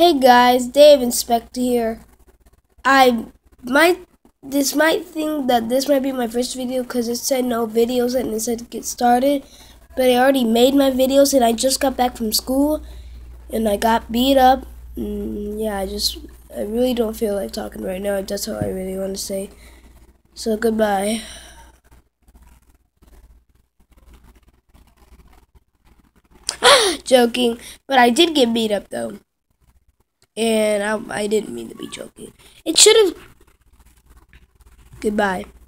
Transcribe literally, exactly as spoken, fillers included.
Hey guys, Daveinspector here. I might, this might think that this might be my first video because it said no videos and it said get started. But I already made my videos and I just got back from school and I got beat up. And yeah, I just, I really don't feel like talking right now. That's all I really want to say. So goodbye. Joking, but I did get beat up though. And I, I didn't mean to be joking. It should have. Goodbye.